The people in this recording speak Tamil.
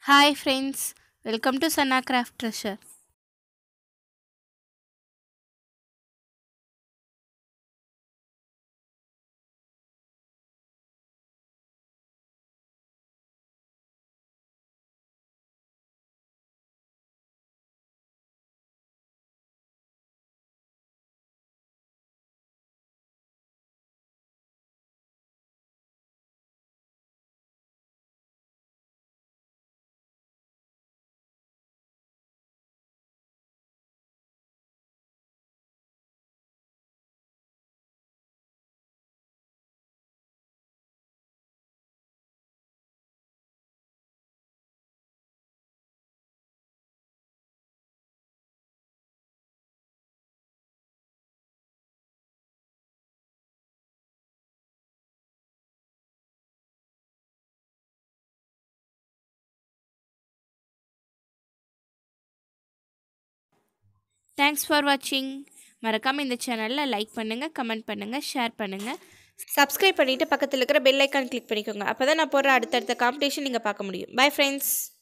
Hi friends, welcome to Sana Craft Treasure. Thanks for watching. மறக்காம இந்த சேனல்ல லைக் பண்ணுங்க, கமெண்ட் பண்ணுங்க, ஷேர் பண்ணுங்க. சப்ஸ்கிரைப் பண்ணிட்டு பக்கத்துல இருக்கிற பெல் ஐகான் கிளிக் பண்ணிக்கோங்க. அப்பதான் நான் போடுற அடுத்தடுத்த காம்படிஷன் நீங்க பார்க்க முடியும். Bye friends.